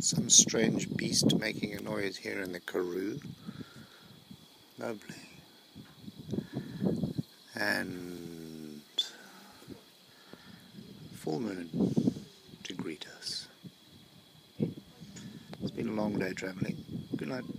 Some strange beast making a noise here in the Karoo. Lovely. And full moon to greet us. It's been a long day travelling. Good night.